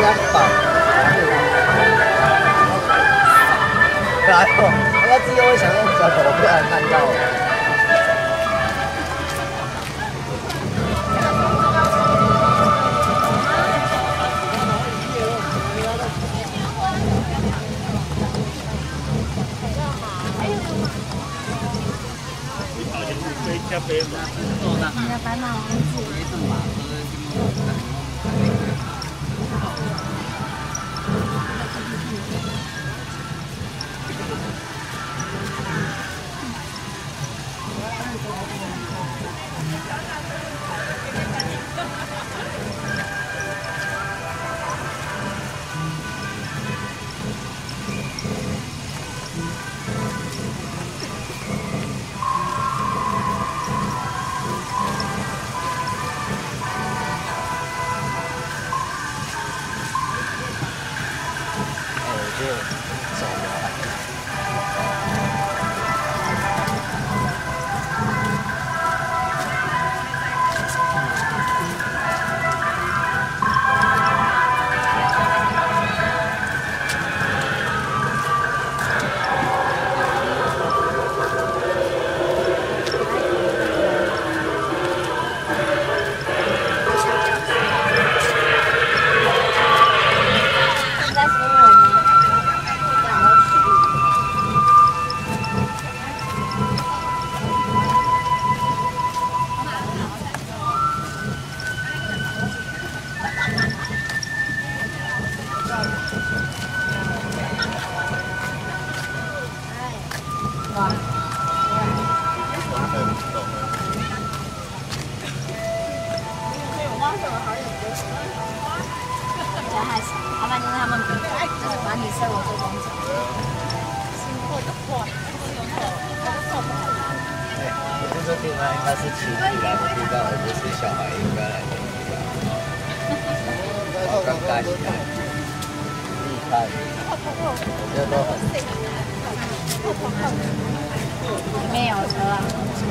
板。来哦，他自己会想用脚头不然看到了。 加杯嘛， 你的白马王子。没有车啊。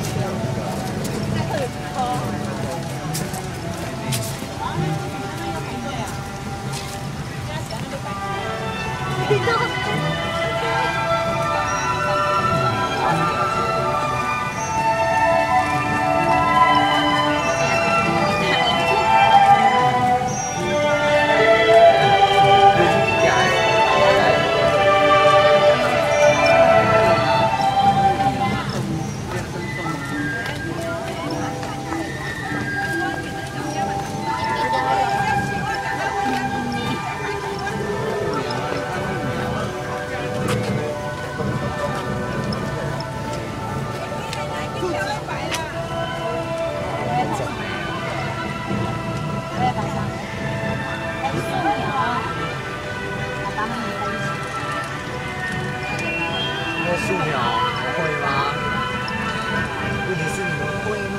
素描我会吗？问题是你们会吗？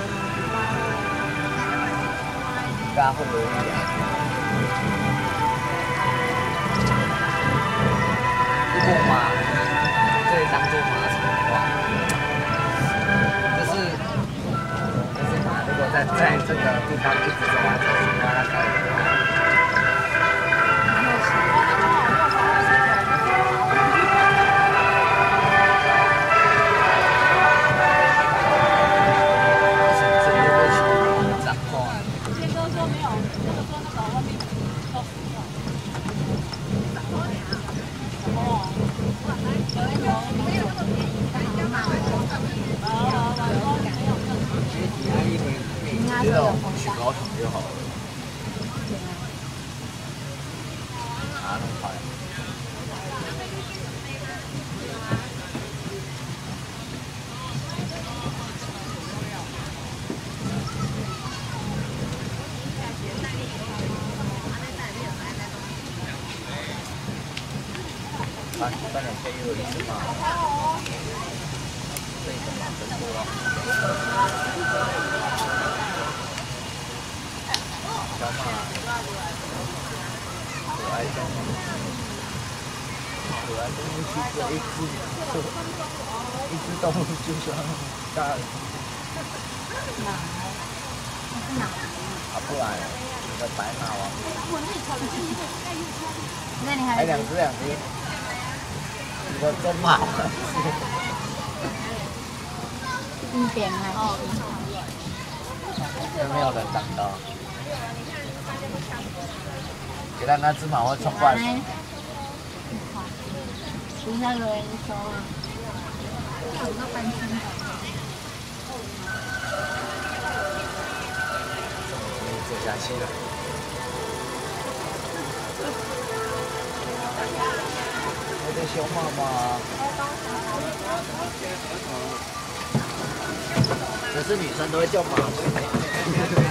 大家会不会啊？如果马可以当做马场的话，就是马如果在这个地方一直走来走去，它可以的话。 觉得去高场就好了。啊，那么快。啊，3两千也有意思嘛。这一个嘛，真多了。 小马，可爱小马，可爱动物去追一只动物就像大人。 啊，不然你的白马王子。 那你还还两只，你的中马王子。 一点还是？ 有没有人挡到？给他那只马会冲过来。 等下有人说啊，有个半天。 走下去了。我的小妈妈。可是女生都会叫马妹。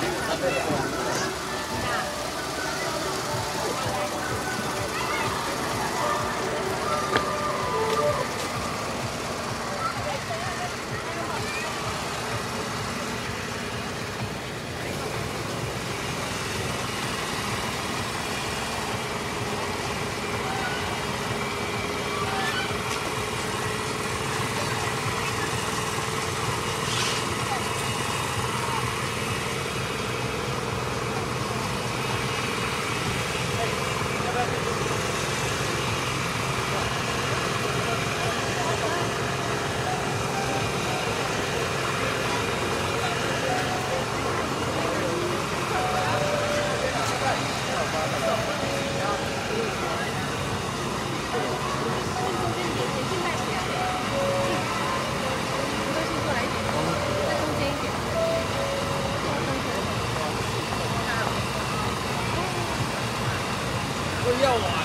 不要玩。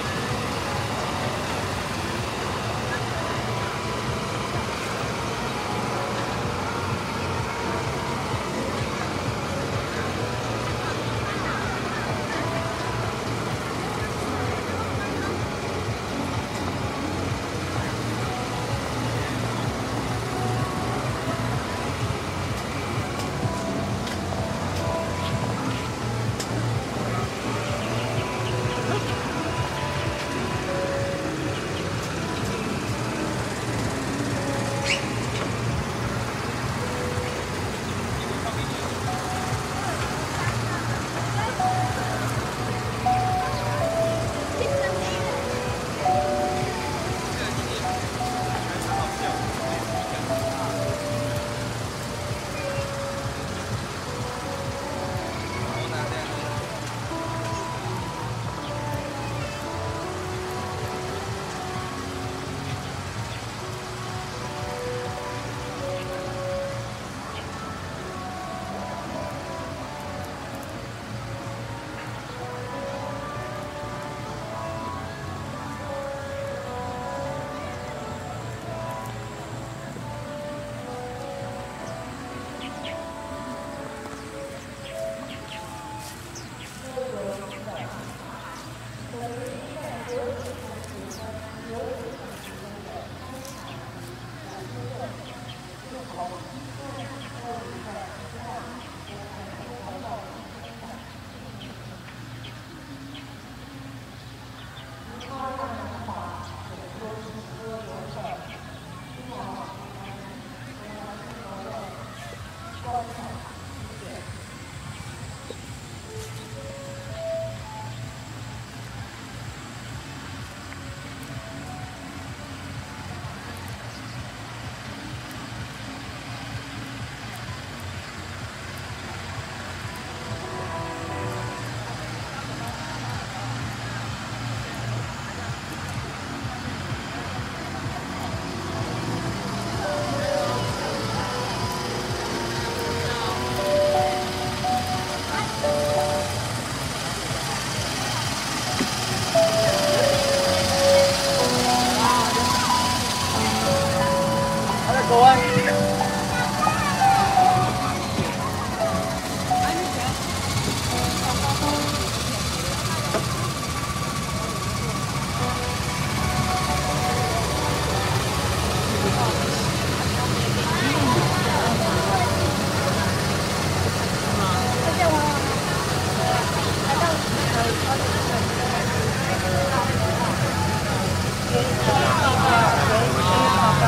走啊！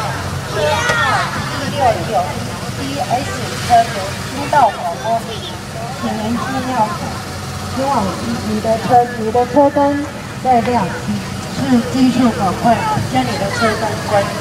6DS 车由听到广播。 请您尽量希望你的车灯在亮起，是技术赶快将你的车灯关机。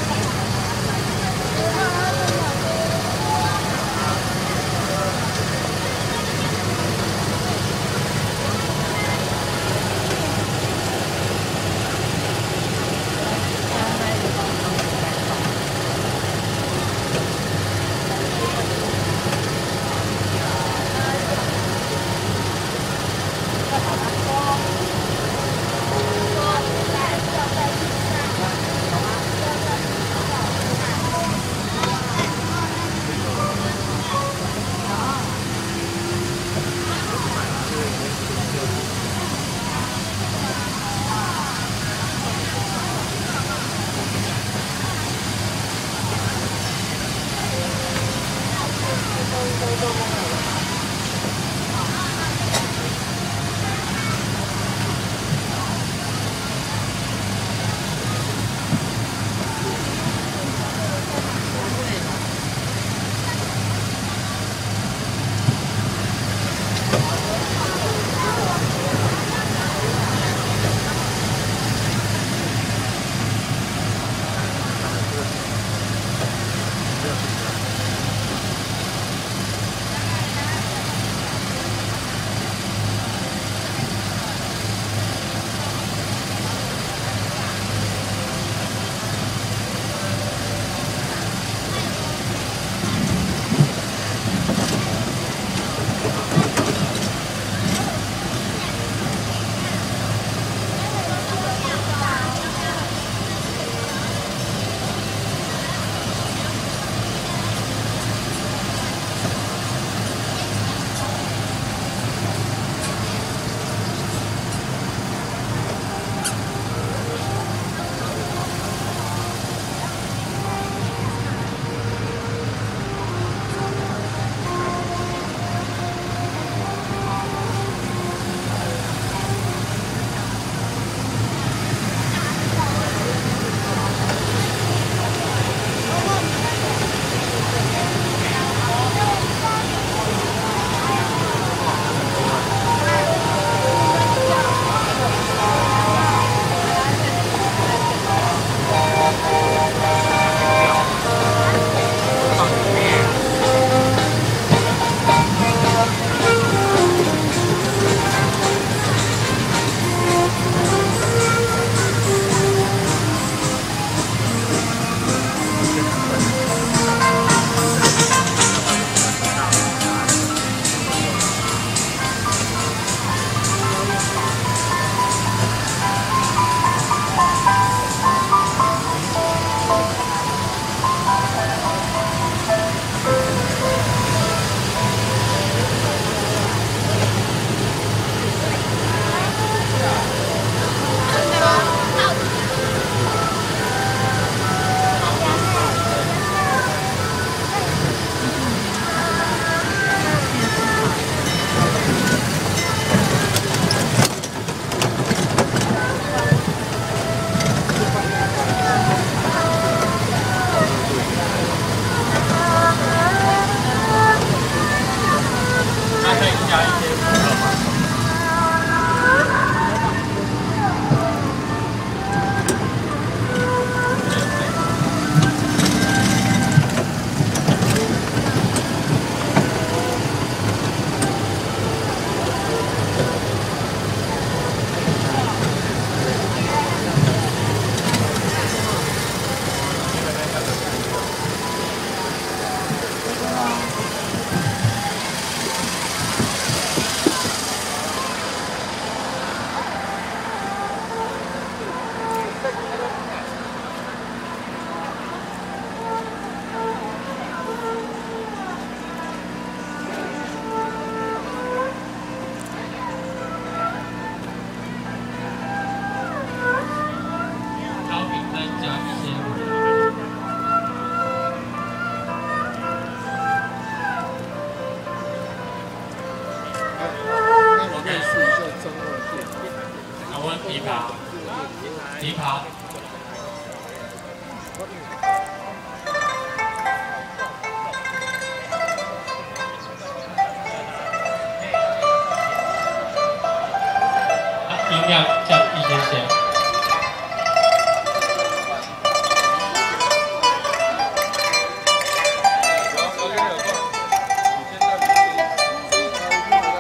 琵琶。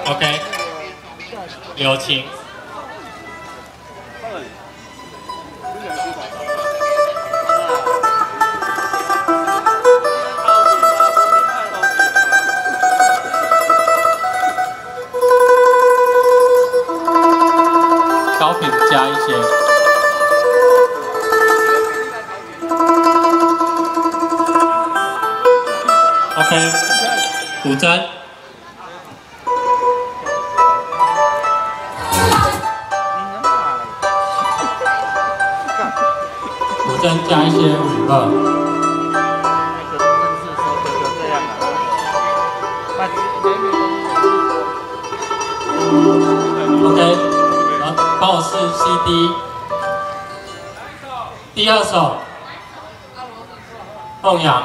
OK， 柳琴。高频加一些。OK， 古筝。古筝加一些5/2。OK， 帮我试 CD。第2首，凤阳。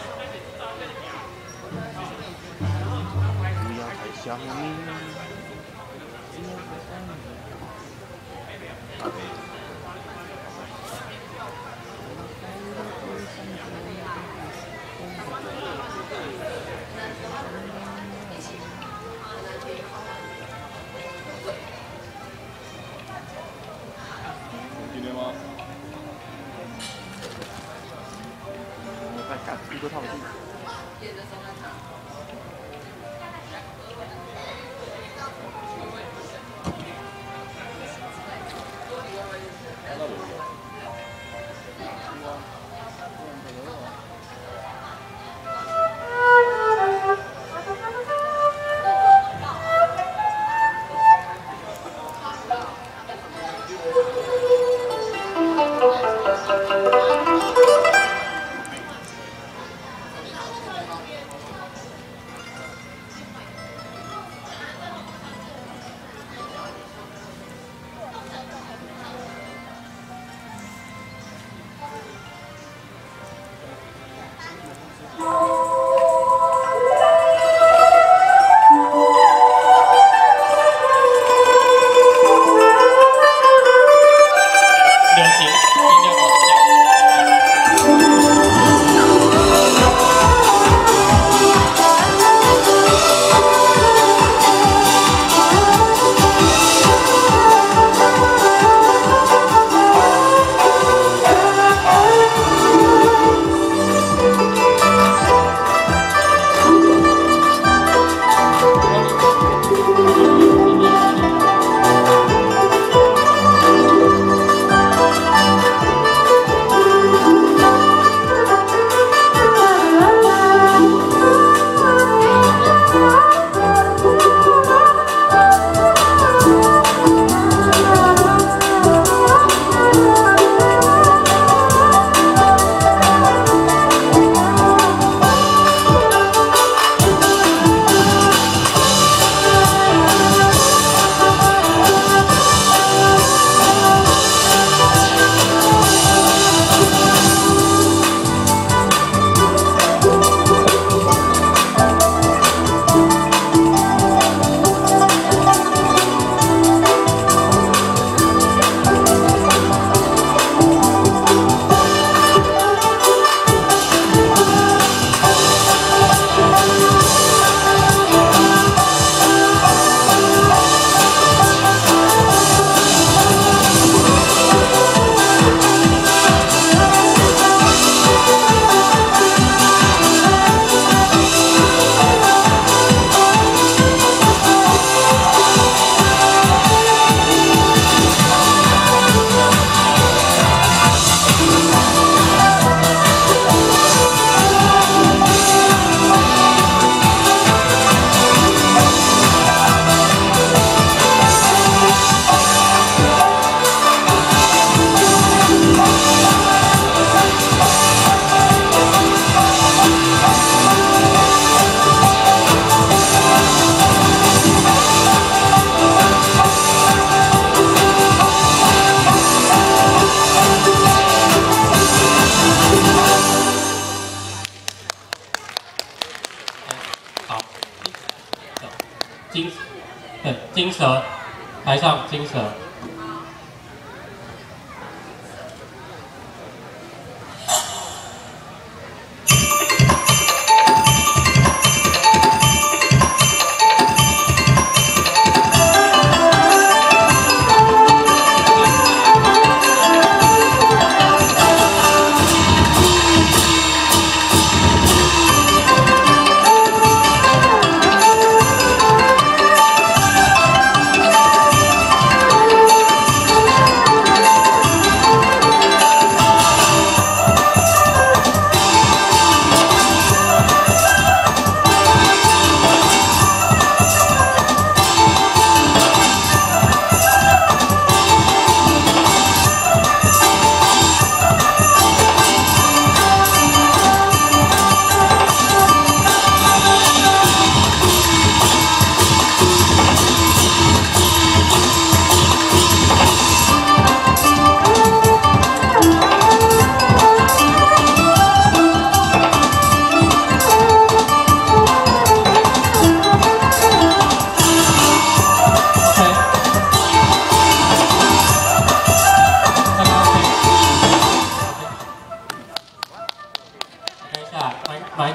金蛇，台上金蛇。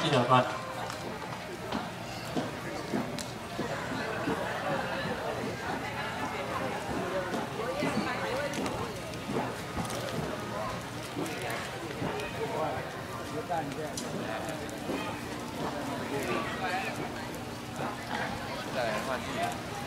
记得关。 再来换地。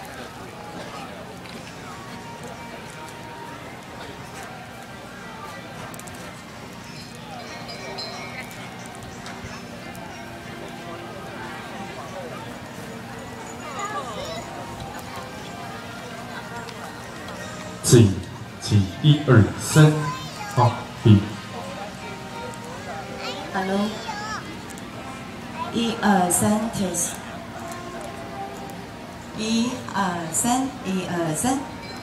几1、2、3，好，比。 Hello， 1、2、3 ，test。1、2、3，1、2、3。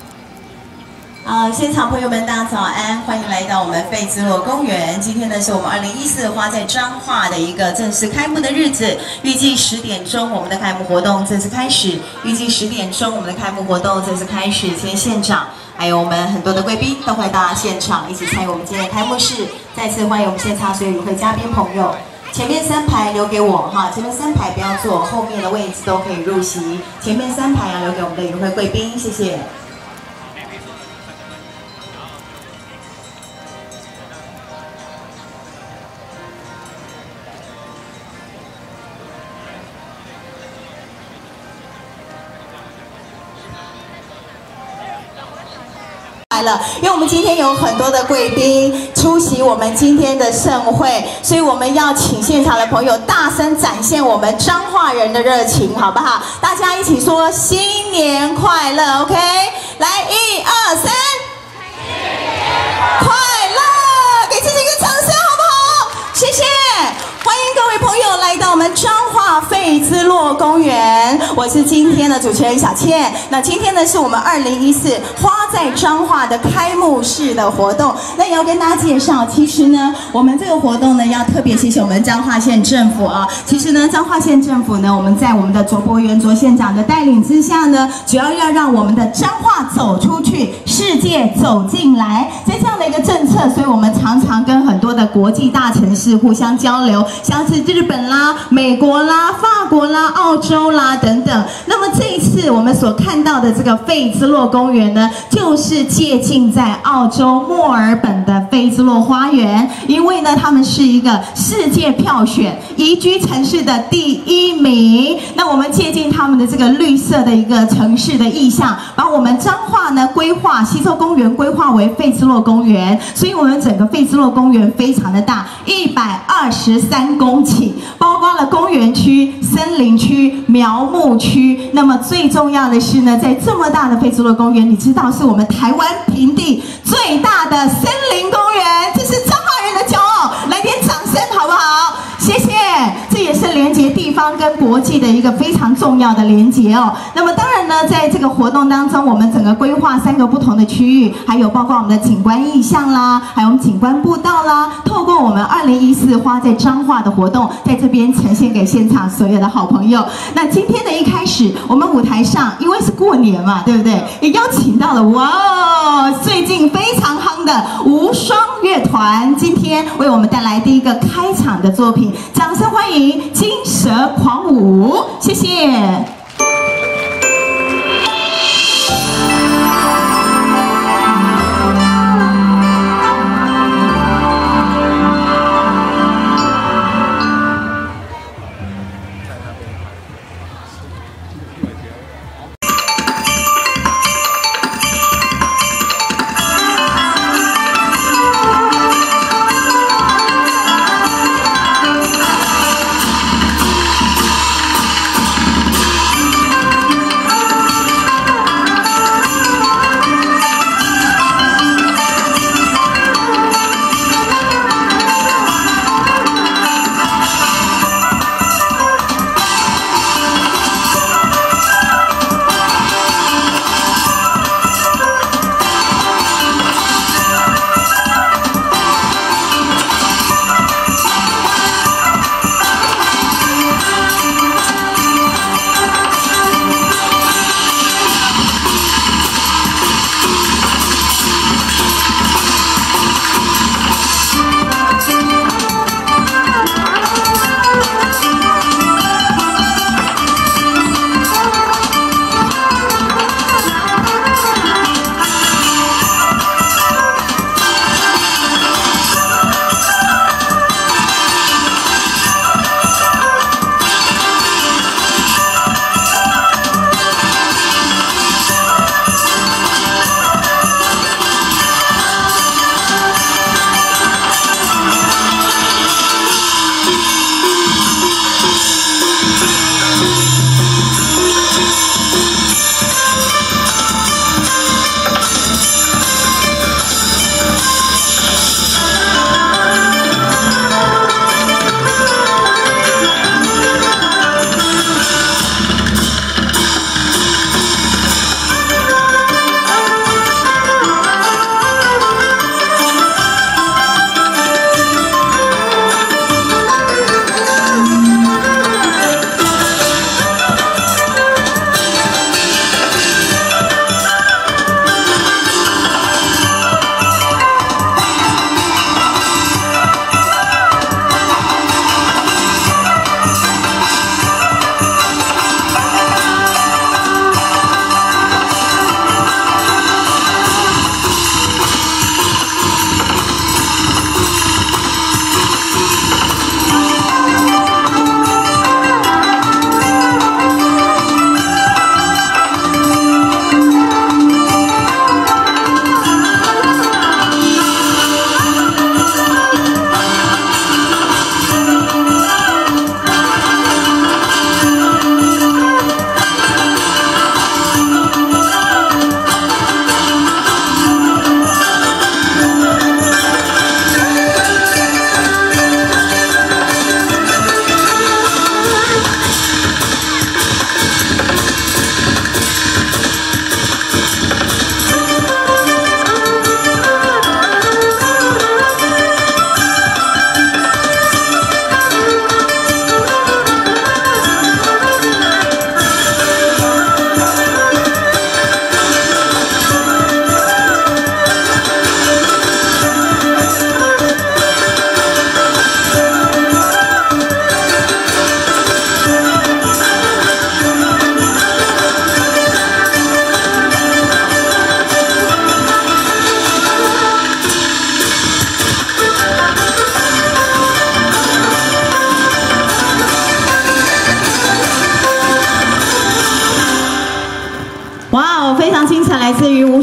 现场朋友们，大家早安，欢迎来到我们费兹洛公园。今天呢，是我们2014花在彰化的一个正式开幕的日子。预计10点钟，我们的开幕活动正式开始。预计10点钟，我们的开幕活动正式开始。今天现场还有我们很多的贵宾都会到现场，一起参与我们今天的开幕式。再次欢迎我们现场所有与会嘉宾朋友。 前面3排留给我哈，前面3排不要坐，后面的位置都可以入席。前面3排要留给我们的与会贵宾，谢谢。了，因为我们今天有很多的贵宾出席我们今天的盛会，所以我们要请现场的朋友大声展现我们彰化人的热情，好不好？大家一起说新年快乐 ，OK？ 来，1、2、3，快乐！给自己一个掌声，好不好？谢谢。 欢迎各位朋友来到我们彰化费兹洛公园，我是今天的主持人小倩。那今天呢是我们2014花在彰化的开幕式的活动。那也要跟大家介绍，其实呢，我们这个活动呢要特别谢谢我们彰化县政府啊。其实呢，彰化县政府呢，我们在我们的卓博源卓县长的带领之下呢，主要让我们的彰化走出去，世界走进来，在这样的一个政策，所以我们常常跟很多的国际大城市互相交流。 像是日本啦、美国啦、法国啦、澳洲啦等等。那么这一次我们所看到的这个费兹洛公园呢，就是借鉴在澳洲墨尔本的费兹洛花园，因为呢，他们是一个世界票选宜居城市的第1名。那我们借鉴他们的这个绿色的一个城市的意象，把我们彰化呢规划西洲公园规划为费兹洛公园，所以我们整个费兹洛公园非常的大，123公顷，包括了公园区、森林区、苗木区。那么最重要的是呢，在这么大的费兹洛公园，你知道是我们台湾平地最大的森林公园，这是彰化人的骄傲，来点掌声好不好？谢谢，这也是连接地方跟国际的一个非常重要的连接哦。那么当然呢，在这个活动当中，我们整个规划3个不同的区域，还有包括我们的景观意象啦，还有我们景观步道啦，透过我们2014花在彰化的活动，在这边呈现给现场所有的好朋友。那今天的一开始，我们舞台上因为是过年嘛，对不对？也邀请到了最近非常夯的无双乐团，今天为我们带来第一个开场的作品，掌声欢迎金蛇狂舞，谢谢。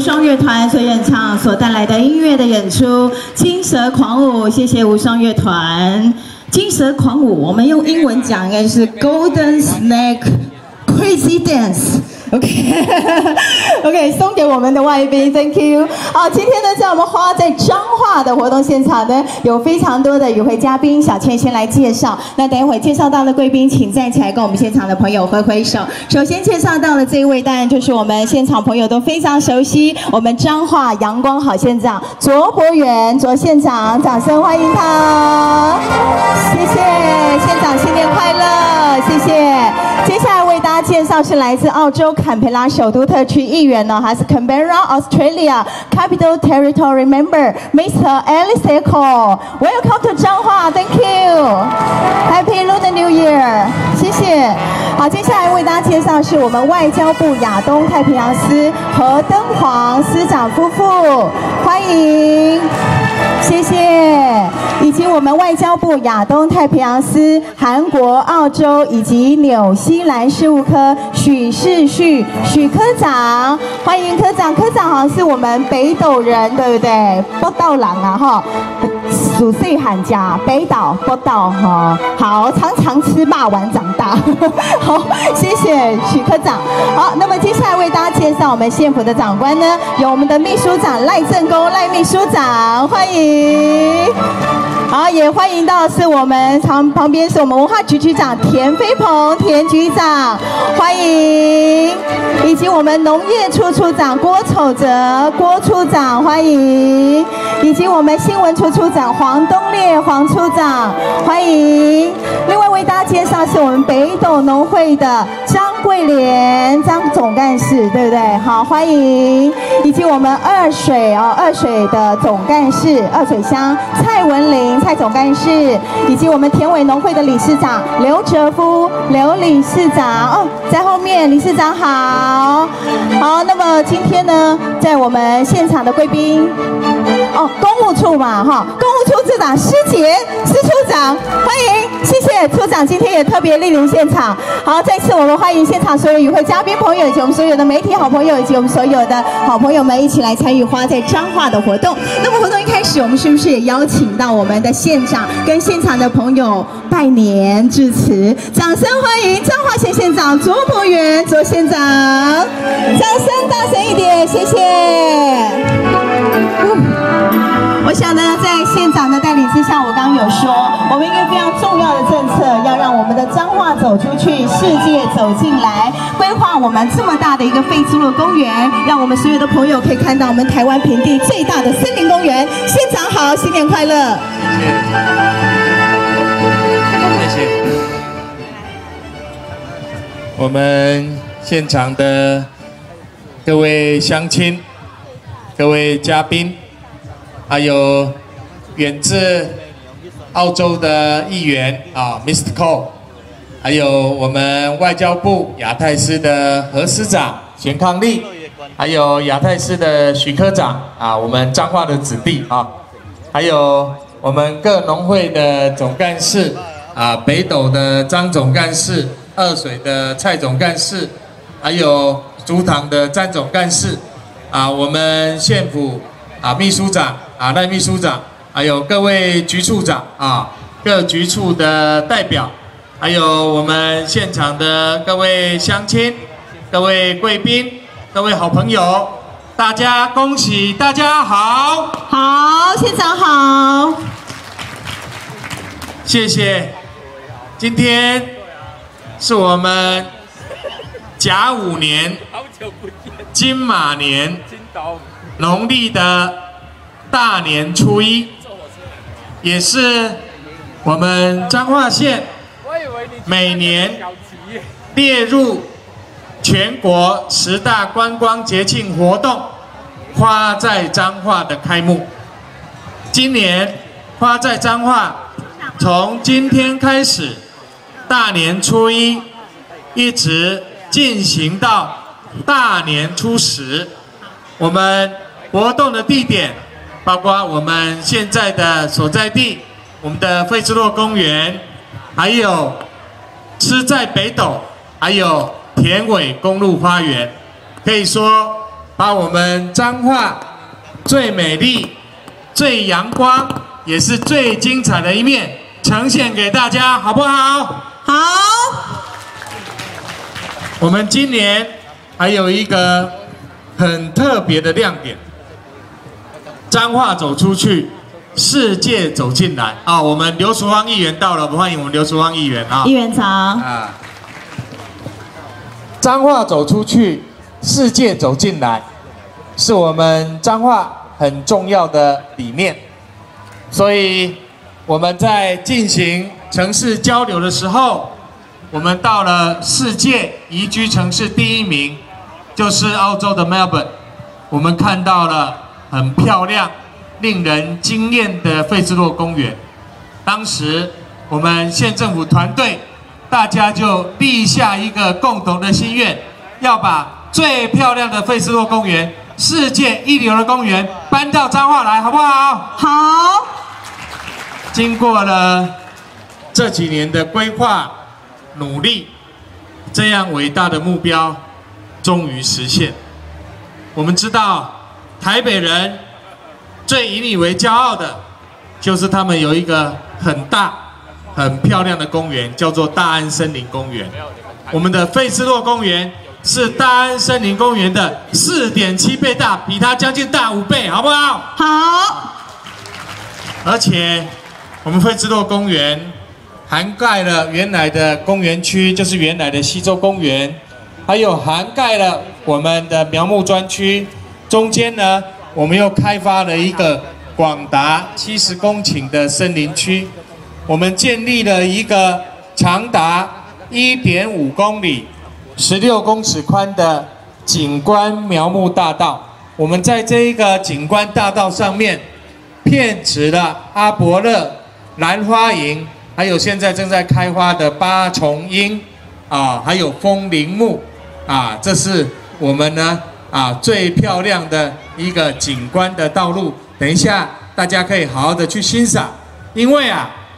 双乐团所演唱所带来的音乐的演出《金蛇狂舞》，谢谢无双乐团。金蛇狂舞，我们用英文讲应该是 Golden Snake Crazy Dance。OK， 送给我们的外宾 ，Thank you。好，今天呢，在我们花在彰化的活动现场呢，有非常多的与会嘉宾，小倩先来介绍。那等一会介绍到的贵宾，请站起来跟我们现场的朋友挥挥手。首先介绍到的这一位，当然就是我们现场朋友都非常熟悉，我们彰化阳光好县长卓博元卓县长，掌声欢迎他。谢谢县长，新年快乐，谢谢。接下来为大家介绍是来自澳洲坎培拉首都特区议员呢，还是 Canberra Australia Capital Territory Member Mr. Alice Echo。Welcome to 彰化 ，Thank you。Happy Lunar New Year， 谢谢。好，接下来为大家介绍是我们外交部亚东太平洋司何登煌司长夫妇，欢迎。谢谢，以及我们外交部亚东太平洋司韩国、澳洲以及纽西兰事务科许世旭许科长，欢迎科长。科长好像是我们北斗人，对不对？北斗人啊，哈，属岁寒家，北岛北岛哈，好，常常吃霸王长大。好，谢谢许科长。好，那么接下来为大家介绍我们县府的长官呢，有我们的秘书长赖正公赖秘书长，欢迎。好，也欢迎到是我们旁边是我们文化局局长田飞鹏田局长，欢迎，以及我们农业处处长郭丑哲郭处长，欢迎，以及我们新闻处处长黄东烈黄处长，欢迎。另外为大家介绍是我们北斗农会的张桂莲张总干事，对不对？好，欢迎，以及我们二水的总干事二水乡蔡文玲蔡总干事，以及我们田尾农会的理事长刘哲夫刘理事长在后面，理事长好。好，那么今天呢，在我们现场的贵宾公务处嘛哈，公务处处长施杰施处长，欢迎，谢谢处长今天也特别莅临现场。好，再次我们欢迎现场所有与会嘉宾朋友，以及我们所有的媒体好朋友，以及我们所有的好朋友们一起来参与花在彰化的活动。那么活动一开始，我们是不是也邀请到我们的县长跟现场的朋友拜年致辞？掌声欢迎彰化县县长卓博元卓县长，掌声大声一点，谢谢。我想呢，在县长的带领之下，我刚刚有说，我们一个非常重要的政策，要让我们的彰化走出去，世界走进来，规划我们这么大的一个费兹洛公园，让我们所有的朋友可以看到我们台湾平地最大的森林公园。县长好，新年快乐！ 谢谢。我们现场的各位乡亲、各位嘉宾。还有远自澳洲的议员Mr. Cole， 还有我们外交部亚太司的何司长钱康利，还有亚太司的许科长我们彰化的子弟还有我们各农会的总干事北斗的张总干事，二水的蔡总干事，还有竹塘的詹总干事我们县府秘书长赖秘书长，还有各位局处长各局处的代表，还有我们现场的各位乡亲、各位贵宾、各位好朋友，大家恭喜大家好！ 好，县长好， 谢谢。今天是我们甲午年金马年农历的大年初一，也是我们彰化县每年列入全国10大观光节庆活动花在彰化的开幕。今年花在彰化从今天开始，大年初一一直进行到大年初10。我们活动的地点包括我们现在的所在地，我们的费兹洛公园，还有吃在北斗，还有田尾公路花园。可以说把我们彰化最美丽、最阳光，也是最精彩的一面呈现给大家，好不好？ 好。 我们今年还有一个很特别的亮点，彰化走出去，世界走进来啊！我们刘淑芳议员到了，我们欢迎我们刘淑芳议员啊！ 议员长啊！彰化走出去，世界走进来，是我们彰化很重要的理念。所以我们在进行城市交流的时候，我们到了世界宜居城市第1名，就是澳洲的 Melbourne。我们看到了很漂亮、令人惊艳的费兹洛公园。当时我们县政府团队，大家就立下一个共同的心愿，要把最漂亮的费兹洛公园、世界一流的公园搬到彰化来，好不好？ 好。 经过了这几年的规划、努力，这样伟大的目标终于实现。我们知道，台北人最引以为骄傲的，就是他们有一个很大、很漂亮的公园，叫做大安森林公园。我们的费兹洛公园是大安森林公园的4.7倍大，比它将近大5倍，好不好？ 好。 而且，我们费兹洛公园涵盖了原来的公园区，就是原来的西洲公园，还有涵盖了我们的苗木专区。中间呢，我们又开发了一个广达70公顷的森林区。我们建立了一个长达1.5公里、16公尺宽的景观苗木大道。我们在这一个景观大道上面，遍植了阿伯勒、兰花楹，还有现在正在开花的8重樱啊，还有枫林木啊，这是我们呢最漂亮的一个景观的道路。等一下大家可以好好的去欣赏，因为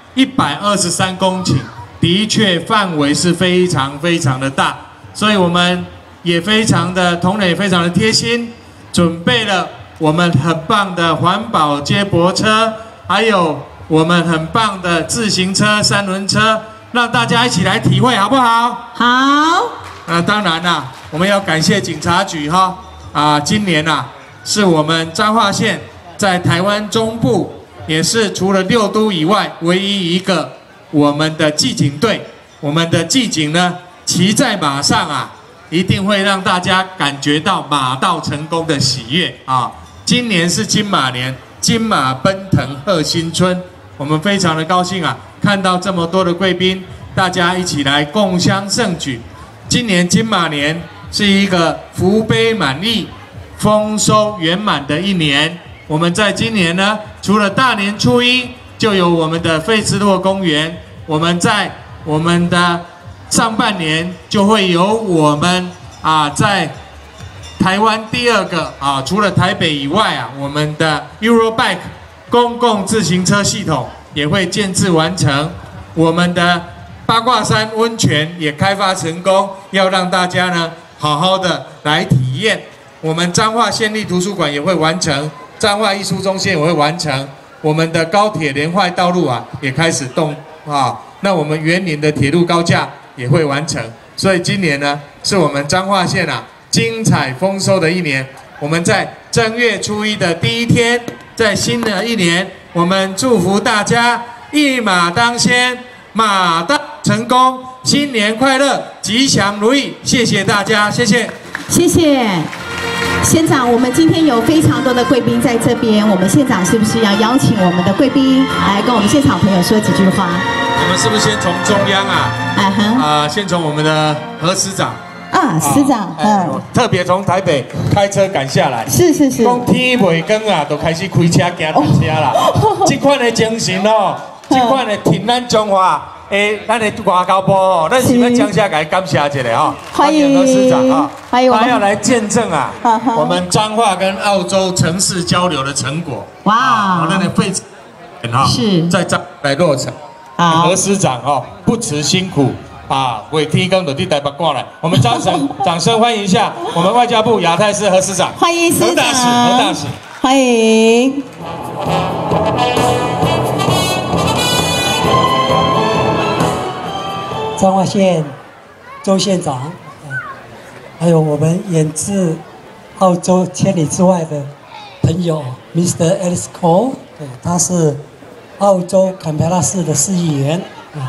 123公顷的确范围是非常非常的大，所以我们也非常的同仁也非常的贴心，准备了我们很棒的环保接驳车，还有我们很棒的自行车、3轮车，让大家一起来体会，好不好？ 好。 当然啦，我们要感谢警察局今年是我们彰化县在台湾中部，也是除了6都以外唯一一个我们的技警队。我们的技警呢，骑在马上一定会让大家感觉到马到成功的喜悦啊！今年是金马年，金马奔腾贺新春，我们非常的高兴看到这么多的贵宾，大家一起来共襄盛举。今年金马年是一个福杯满溢、丰收圆满的一年。我们在今年呢，除了大年初1就有我们的费兹洛公园，我们在我们的上半年就会有我们在台湾第2个除了台北以外我们的 Eurobike 公共自行车系统也会建置完成。我们的八卦山温泉也开发成功，要让大家呢好好的来体验。我们彰化县立图书馆也会完成，彰化艺术中心也会完成，我们的高铁联外道路也开始动那我们园林的铁路高架也会完成。所以今年呢，是我们彰化县精彩丰收的一年。我们在正月初1的第1天，在新的一年，我们祝福大家一马当先，马到成功，新年快乐，吉祥如意。谢谢大家，谢谢， 谢谢县长。我们今天有非常多的贵宾在这边，我们县长是不是要邀请我们的贵宾来跟我们现场朋友说几句话？ 我们是不是先从中央先从我们的何司长司长特别从台北开车赶下来， 是讲天未光就开始开车行单车啦。这款的精神这款的挺咱中华咱的外交部咱是要将下来感谢一下欢迎何司长欢迎他要来见证我们彰化跟澳洲城市交流的成果。哇，那的费是在彰来落成。何司长不辞辛苦， 把尾天公的地台北赶来，我们掌声欢迎一下我们外交部亚太司何司长， 欢迎司长， 何大使， 欢迎。 彰化县周县长，还有我们远自澳洲千里之外的朋友 Mr. Alice Cole， 他是澳洲坎培拉市的市议员，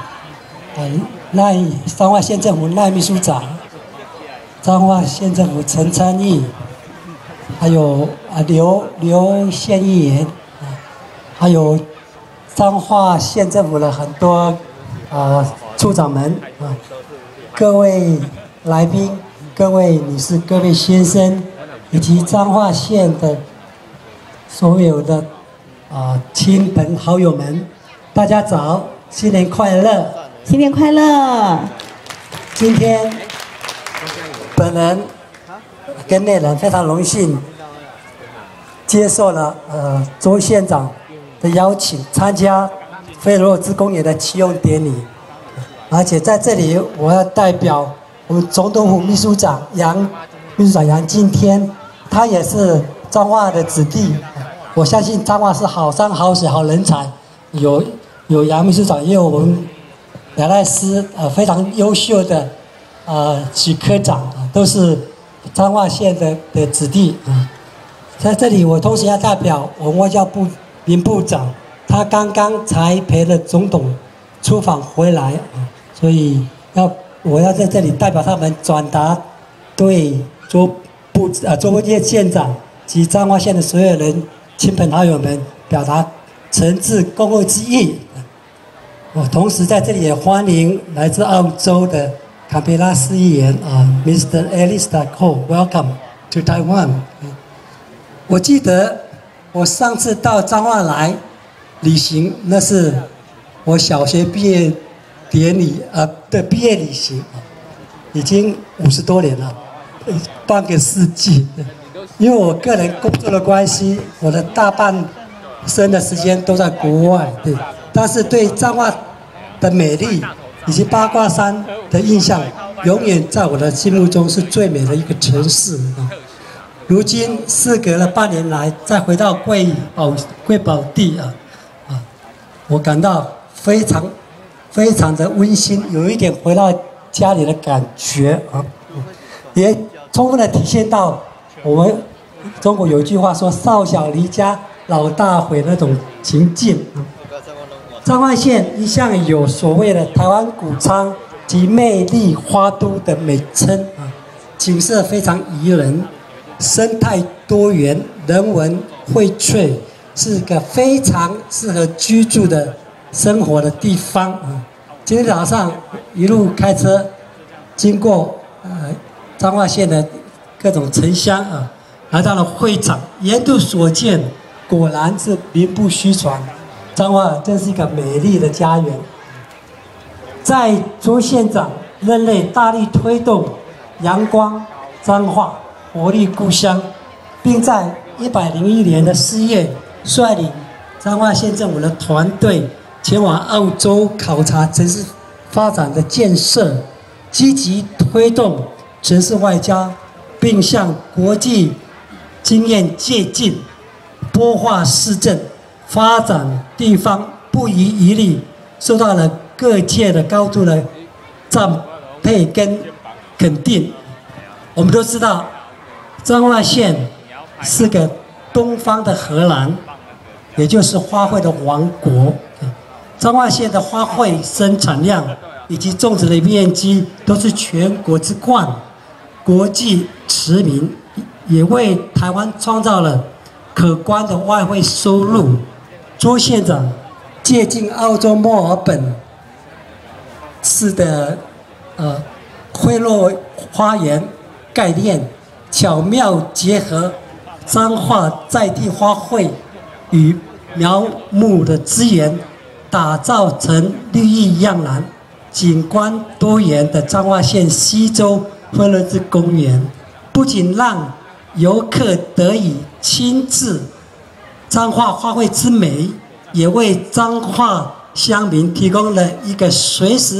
彰化县政府赖秘书长，彰化县政府陈参议，还有刘县议员，还有彰化县政府的很多处长们各位来宾、各位女士、各位先生，以及彰化县的所有的亲朋好友们，大家早，新年快乐！ 新年快乐！ 今天本人跟内人非常荣幸接受了周县长的邀请，参加菲罗兹公园的启用典礼。而且在这里，我要代表我们总统府秘书长杨敬天，他也是彰化的子弟。我相信彰化是好山好水好人才，有杨秘书长，也有我们亚太司非常优秀的许科长，都是彰化县的子弟在这里，我同时要代表我们外交部林部长，他刚刚才陪了总统出访回来所以我要在这里代表他们转达对周县长及彰化县的所有人亲朋好友们表达诚挚恭贺之意。我同时在这里也欢迎来自澳洲的坎培拉市议员Mr. Alistair Cole，Welcome to Taiwan。我记得我上次到彰化来旅行，那是我小学毕业典礼的毕业旅行，已经50多年了，半个世纪。因为我个人工作的关系，我的大半生的时间都在国外，对。但是对彰化的美丽以及八卦山的印象，永远在我的心目中是最美的一个城市如今事隔了8年来，再回到贵宝地我感到非常的温馨，有一点回到家里的感觉也充分的体现到我们中国有一句话说"少小离家，老大回"那种情境彰化县一向有所谓的台湾谷仓及魅力花都的美称景色非常宜人，生态多元，人文荟萃，是个非常适合居住的生活的地方今天早上一路开车经过彰化县的各种城乡来到了会场，沿途所见果然是名不虚传，彰化真是一个美丽的家园。在周县长任内大力推动阳光彰化活力故乡，并在101年的4月率领彰化县政府的团队前往澳洲考察城市发展的建设，积极推动城市外交，并向国际经验借鉴，擘画市政，发展地方不遗余力，受到了各界的高度的赞佩跟肯定。我们都知道，彰化县是个东方的荷兰，也就是花卉的王国。彰化县的花卉生产量以及种植的面积都是全国之冠，国际驰名，也为台湾创造了可观的外汇收入。周县长借鉴澳洲墨尔本市的惠洛花园概念，巧妙结合彰化在地花卉与苗木的资源，打造成绿意盎然、景观多元的彰化县西周惠洛兹公园，不仅让游客得以亲自彰化花卉之美，也为彰化乡民提供了一个随时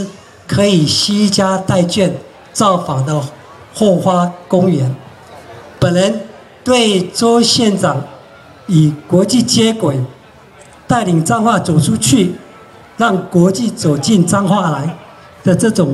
可以惜家带眷造访的后花公园。本人对周县长与国际接轨，带领彰化走出去，让国际走进彰化来的这种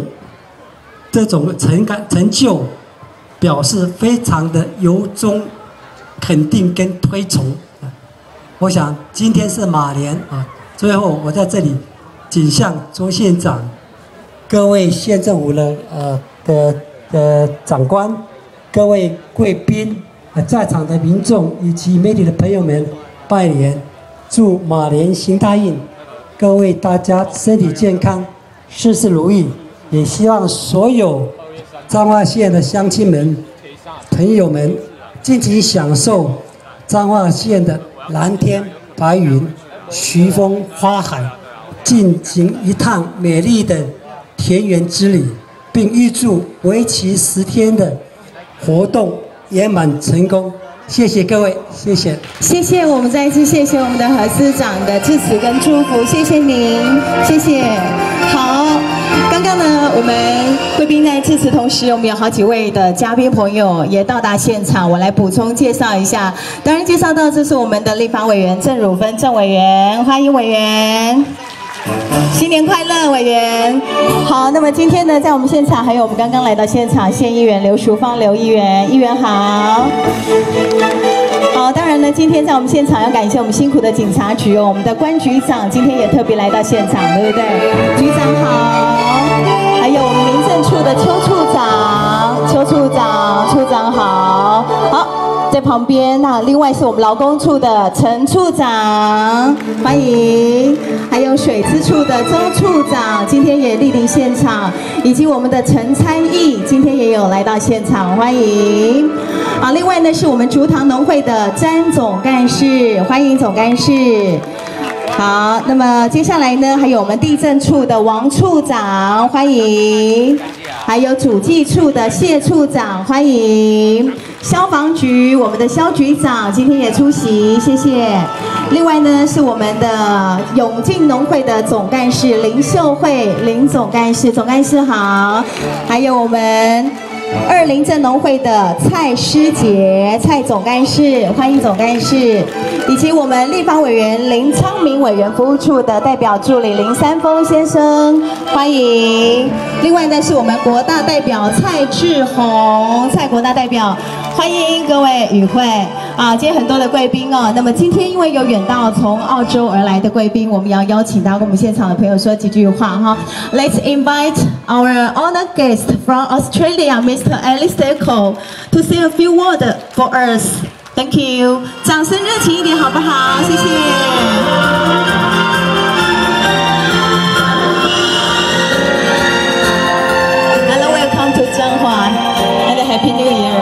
成就，表示非常的由衷肯定跟推崇。我想今天是马年啊，最后我在这里谨向周县长、各位县政府的长官、各位贵宾、在场的民众以及媒体的朋友们拜年，祝马年行大运，各位大家身体健康，事事如意。也希望所有彰化县的乡亲们、朋友们尽情享受彰化县的蓝天白云、徐风花海，进行一趟美丽的田园之旅，并预祝为期10天的活动圆满成功。谢谢各位，谢谢。 谢谢，我们再一次谢谢我们的何司长的致辞跟祝福，谢谢您，谢谢。好，刚刚呢，我们贵宾在致辞同时，我们有好几位的嘉宾朋友也到达现场，我来补充介绍一下。当然，介绍到这是我们的立法委员郑汝芬郑委员，欢迎委员。新年快乐，委员。好，那么今天呢，在我们现场还有我们刚刚来到现场县议员刘淑芳刘议员，议员好。好，当然呢，今天在我们现场要感谢我们辛苦的警察局哦，我们的关局长今天也特别来到现场，对不对？局长好，还有我们民政处的邱处长，处长好，好。在旁边，那另外是我们劳工处的陈处长，欢迎，还有水资处的周处长，今天也莅临现场，以及我们的陈参议，今天也有来到现场，欢迎。好，另外呢是我们竹塘农会的詹总干事，欢迎总干事。好，那么接下来呢，还有我们地政处的王处长，欢迎；还有主计处的谢处长，欢迎；消防局我们的肖局长今天也出席，谢谢。另外呢，是我们的永靖农会的总干事林秀慧林总干事，总干事好；还有我们20镇农会的蔡诗杰蔡总干事，欢迎总干事，以及我们立法委员林昌明委员服务处的代表助理林三丰先生，欢迎。另外呢，是我们国大代表蔡志宏蔡国大代表，欢迎各位与会啊！今天很多的贵宾哦，那么今天因为有远道从澳洲而来的贵宾，我们要邀请他跟我们现场的朋友说几句话哈。Let's invite our honored guest from Australia, Mr. Alistair to say a few words for us. Thank you. 掌声热情一点好不好？谢谢。Hello, welcome to 彰化 and a Happy New Year.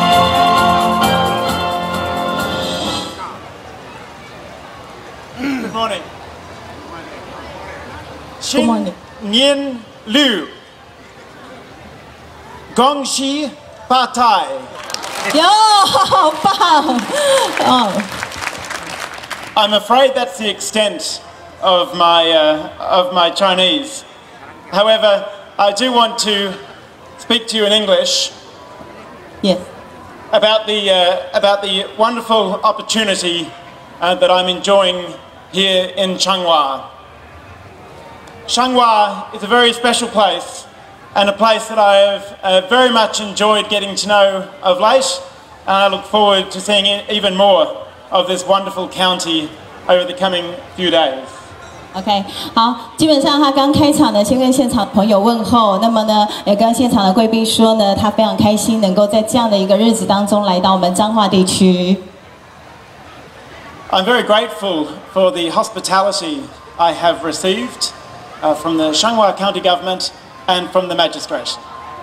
Good morning. Good morning. Nian Liu. Gongxi Batai. 哟，好棒！哦。 I'm afraid that's the extent of my Chinese. However, I do want to speak to you in English. Yes. About the wonderful opportunity that I'm enjoying here in Changhua. Changhua is a very special place, and a place that I have very much enjoyed getting to know of late, and I look forward to seeing even more of this wonderful county over the coming few days. OK， 好，基本上他刚开场呢，先跟现场朋友问候，那么呢，也跟现场的贵宾说呢，他非常开心能够在这样的一个日子当中来到我们彰化地区。 I'm very grateful for the hospitality I have received from the Changhua County Government and from the magistrate.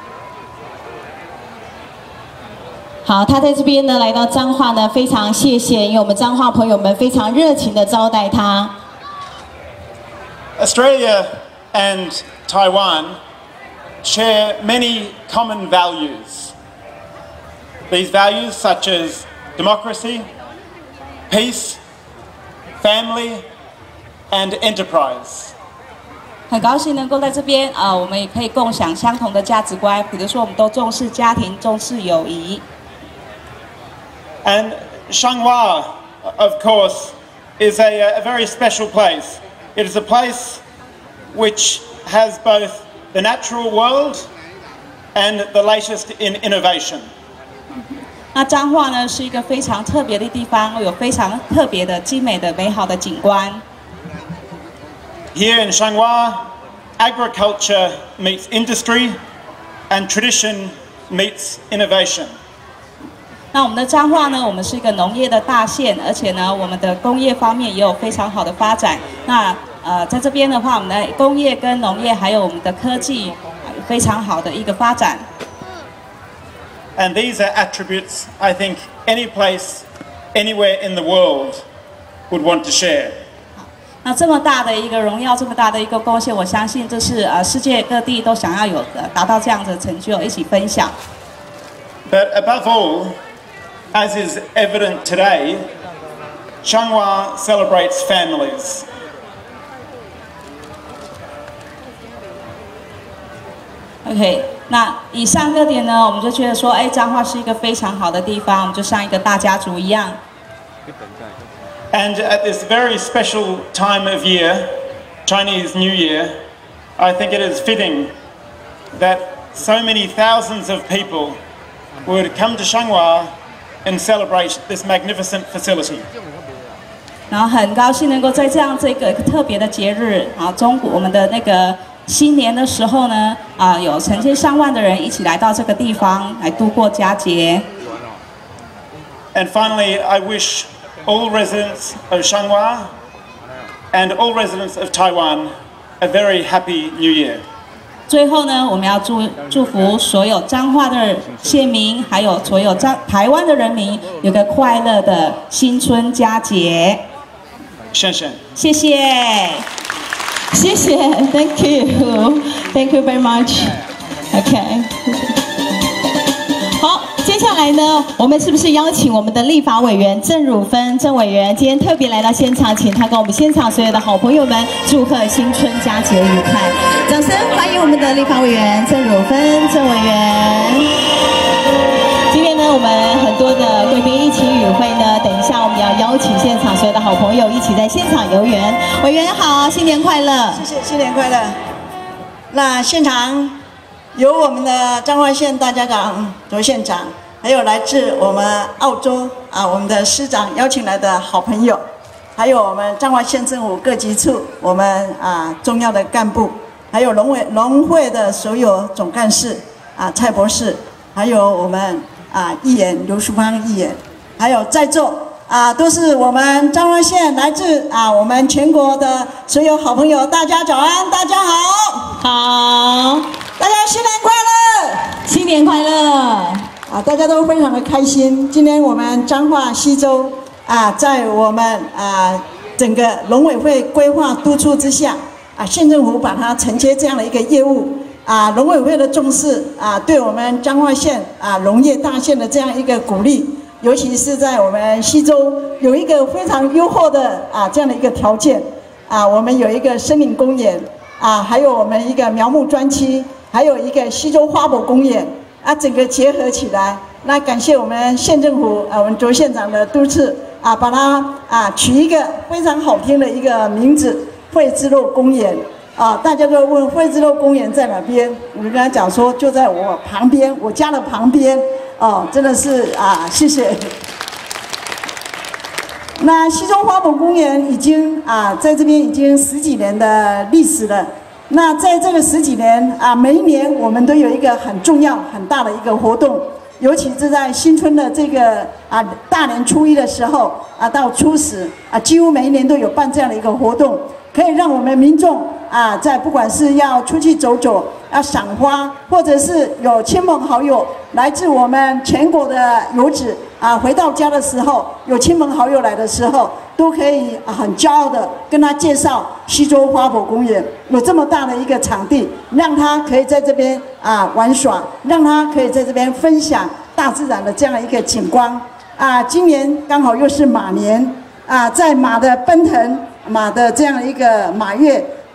好，他在这边呢，来到彰化呢，非常谢谢，因为我们彰化朋友们非常热情的招待他。 Australia and Taiwan share many common values. These values such as democracy, peace, family, and enterprise. 很高兴能够在这边我们也可以共享相同的价值观，比如说我们都重视家庭，重视友谊。 And Changhua, of course, is a very special place. It is a place which has both the natural world and the latest in innovation. 那彰化呢是一个非常特别的地方，有非常特别的精美的美好的景观。 Here in Changhua, agriculture meets industry, and tradition meets innovation. 那我们的彰化呢，我们是一个农业的大县，而且呢，我们的工业方面也有非常好的发展。那在这边的话，我们的工业跟农业还有我们的科技，非常好的一个发展。 And these are attributes I think any place, anywhere in the world would want to share. 那这么大的一个荣耀，这么大的一个贡献，我相信这是世界各地都想要有达到这样的成就，一起分享。 But above all, as is evident today, Changhua celebrates families. OK， 那以上各点呢，我们就觉得说，彰化是一个非常好的地方，我们就像一个大家族一样。 And at this very special time of year, Chinese New Year, I think it is fitting that so many thousands of people would come to Changhua and celebrate this magnificent facility. 然后很高兴能够在这样这个特别的节日中国我们的那个新年的时候呢，有成千上万的人一起来到这个地方来度过佳节。 And finally, I wish all residents of Changhua and all residents of Taiwan a very happy New Year. 最后呢，我们要祝福所有彰化的县民，还有所有台湾的人民，有个快乐的新春佳节。 谢谢。 谢谢，谢谢 ，Thank you very much. OK。好，接下来呢，我们是不是邀请我们的立法委员郑汝芬郑委员，今天特别来到现场，请他跟我们现场所有的好朋友们祝贺新春佳节愉快，掌声欢迎我们的立法委员郑汝芬郑委员。今天呢，我们很多的贵宾一起与会呢，等一下我们要邀请现场所有的好朋友一起在现场游园。委员好，新年快乐！ 谢谢，新年快乐。那现场有我们的彰化县大家长卓县长，还有来自我们澳洲我们的师长邀请来的好朋友，还有我们彰化县政府各级处我们重要的干部，还有农会的所有总干事蔡博士，还有我们议员刘淑芳议员，还有在座都是我们彰化县来自我们全国的所有好朋友，大家早安，大家好， 好， 大家新年快乐， 新年快乐！ 大家都非常的开心。今天我们彰化西州在我们整个农委会规划督促之下县政府把它承接这样的一个业务农委会的重视对我们彰化县农业大县的这样一个鼓励。尤其是在我们西州有一个非常优厚的这样的一个条件我们有一个森林公园还有我们一个苗木专区，还有一个西州花博公园整个结合起来。那感谢我们县政府我们卓县长的督促把它取一个非常好听的一个名字——惠之路公园大家都问惠之路公园在哪边，我就跟他讲说就在我旁边，我家的旁边。真的是谢谢。那西州花博公园已经在这边已经10几年的历史了。那在这个10几年每一年我们都有一个很重要、很大的一个活动，尤其是在新春的这个大年初一的时候到初10几乎每一年都有办这样的一个活动，可以让我们民众在不管是要出去走走、要赏花，或者是有亲朋好友来自我们全国的游子回到家的时候，有亲朋好友来的时候，都可以很骄傲的跟他介绍西州花博公园有这么大的一个场地，让他可以在这边玩耍，让他可以在这边分享大自然的这样一个景观今年刚好又是马年在马的奔腾、马的这样一个马月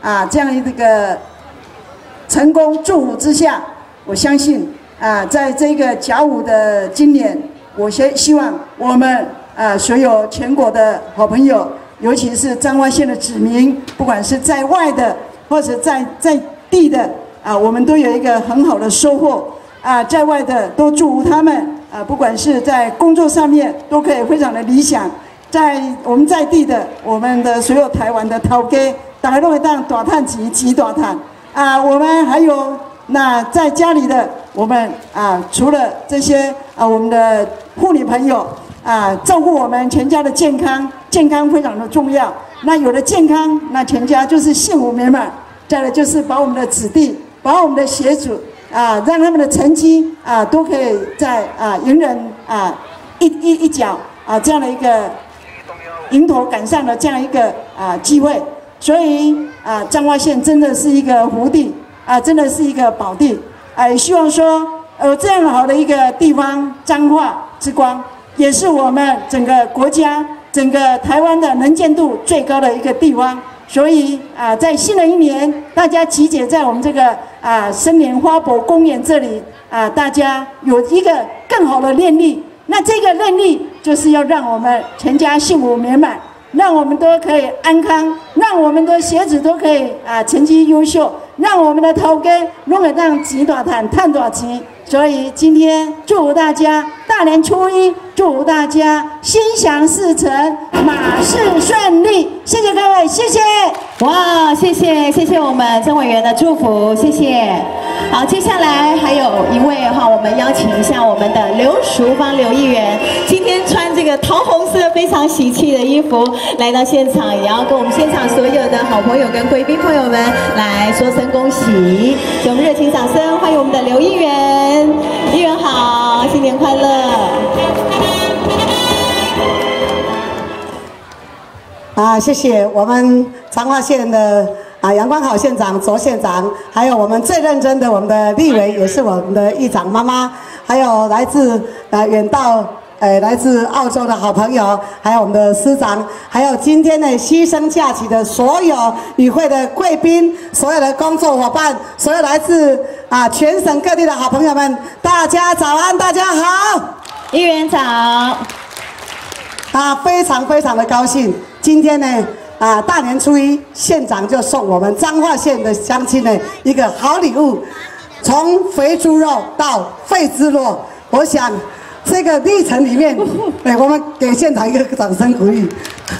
这样一个成功祝福之下，我相信在这个甲午的今年，我希望我们所有全国的好朋友，尤其是彰化县的子民，不管是在外的或者在地的我们都有一个很好的收获在外的都祝福他们不管是在工作上面都可以非常的理想。我们在地的，我们的所有台湾的头家，大家都会当大赚钱，钱大赚我们还有在家里的，我们除了这些我们的妇女朋友照顾我们全家的健康，健康非常的重要。那有了健康，那全家就是幸福美满。再来就是把我们的子弟，把我们的学子让他们的成绩都可以在迎人一脚这样的一个迎头赶上的这样一个机会。所以彰化县真的是一个福地真的是一个宝地也希望说这样好的一个地方，彰化之光，也是我们整个国家、整个台湾的能见度最高的一个地方。所以在新的一年，大家集结在我们这个森林花博公园这里大家有一个更好的愿力。那这个愿力就是要让我们全家幸福美满，让我们都可以安康，让我们的学子都可以成绩优秀，让我们的头家拢会让钱大赚，赚大钱。所以今天祝福大家大年初一，祝福大家心想事成，马事顺利。谢谢各位，谢谢。 哇，谢谢我们曾委员的祝福，谢谢。好，接下来还有一位我们邀请一下我们的刘淑芳刘议员，今天穿这个桃红色非常喜气的衣服来到现场，也要跟我们现场所有的好朋友跟贵宾朋友们来说声恭喜。所以我们热情掌声欢迎我们的刘议员，议员好，新年快乐。 谢谢我们彰化县的阳光好县长卓县长，还有我们最认真的我们的立委，也是我们的议长妈妈，还有来自远道来自澳洲的好朋友，还有我们的司长，还有今天的牺牲假期的所有与会的贵宾，所有的工作伙伴，所有来自全省各地的好朋友们，大家早安，大家好， 议员早。 非常非常的高兴，今天呢大年初一，县长就送我们彰化县的乡亲呢一个好礼物，从肥猪肉到肺滋络，我想这个历程里面，我们给县长一个掌声鼓励。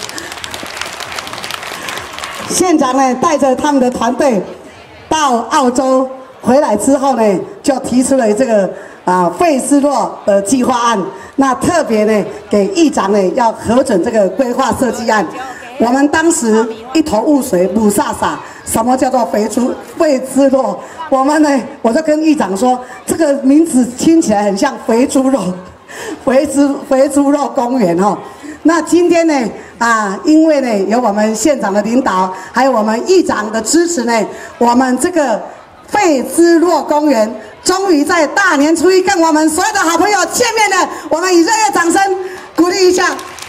县长呢带着他们的团队到澳洲回来之后呢，就提出了这个肺滋络的计划案。那特别呢给议长呢要核准这个规划设计案。我们当时一头雾水，母煞煞，什么叫做肺滋络？我们呢，我就跟议长说，这个名字听起来很像肥猪肉，肥猪肉公园哦。那今天呢，因为呢有我们县长的领导，还有我们议长的支持呢，我们这个肺滋络公园终于在大年初一跟我们所有的好朋友见面了。我们以热烈掌声鼓励一下。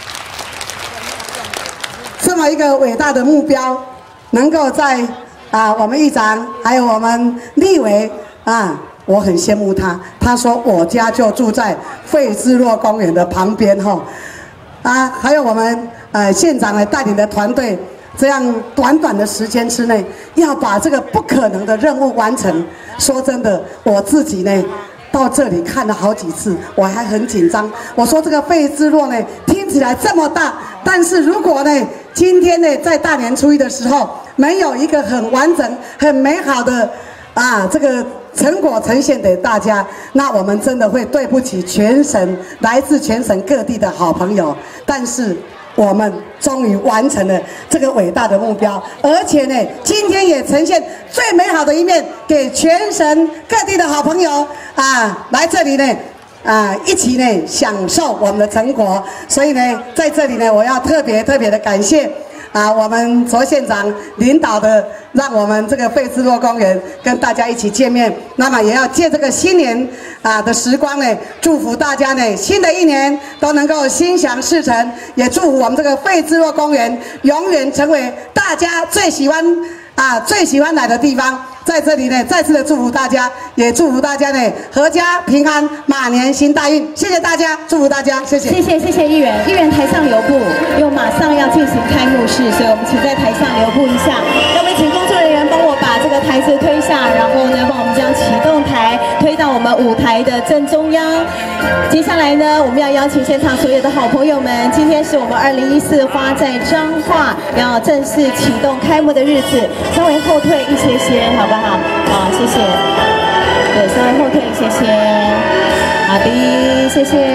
这么一个伟大的目标，能够在我们议长还有我们立委我很羡慕他。他说我家就住在肺滋络公园的旁边还有我们县长带领的团队，这样短短的时间之内，要把这个不可能的任务完成。说真的，我自己呢到这里看了好几次，我还很紧张。我说这个肺滋络呢听起来这么大，但是如果呢今天呢在大年初一的时候没有一个很完整、很美好的这个成果呈现给大家，那我们真的会对不起来自全省各地的好朋友。但是我们终于完成了这个伟大的目标，而且呢，今天也呈现最美好的一面给全省各地的好朋友来这里呢一起呢享受我们的成果。所以呢，在这里呢，我要特别的感谢我们卓县长领导的，让我们这个肺滋络公园跟大家一起见面。那么也要借这个新年的时光呢，祝福大家呢新的一年都能够心想事成，也祝福我们这个肺滋络公园永远成为大家最喜欢最喜欢来的地方。在这里呢，再次的祝福大家，也祝福大家呢阖家平安，马年行大运。谢谢大家，祝福大家，谢谢。 谢谢议员，议员台上留步，因为马上要进行开幕式，所以我们请在台上留步一下。那我们请工作人员帮我把这个台子推下，然后呢，帮我们将启动台推到我们舞台的正中央。接下来呢，我们要邀请现场所有的好朋友们，今天是我们2014花在彰化要正式启动开幕的日子，稍微后退一些些，好不好？好，谢谢。对，稍微后退一些些。好的，谢谢。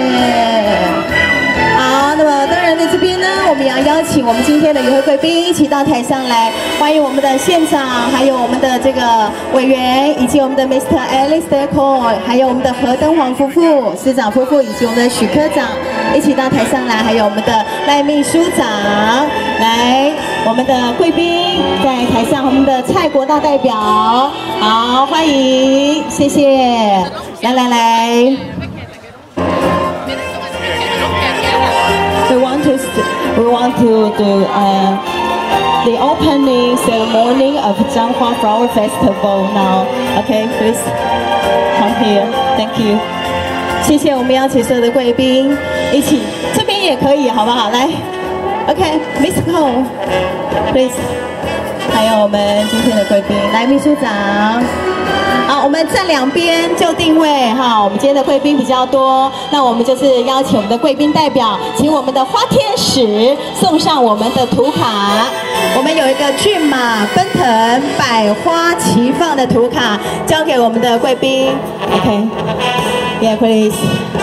好，那么当然在这边呢，我们也要邀请我们今天的与会贵宾一起到台上来，欢迎我们的县长，还有我们的这个委员，以及我们的 Mr. Alistair Cole， 还有我们的何登煌夫妇、司长夫妇，以及我们的许科长一起到台上来，还有我们的赖秘书长，来，我们的贵宾在台上，我们的蔡国大代表，好，欢迎，谢谢，来。We want to do the opening ceremony of Zhanghua Flower Festival now. Okay, please come here. Thank you. 谢谢我们邀请所有的贵宾一起，这边也可以，好不好？来 ，OK, Miss Cole, please. 还有我们今天的贵宾，来，秘书长。好，我们站两边就定位哈。我们今天的贵宾比较多，那我们就是邀请我们的贵宾代表，请我们的花天使送上我们的图卡。我们有一个骏马奔腾、百花齐放的图卡，交给我们的贵宾。OK, yeah, please.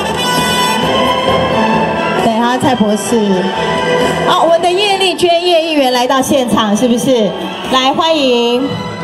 对，还有蔡博士。好，我们的叶丽娟叶议员来到现场，是不是？来，欢迎。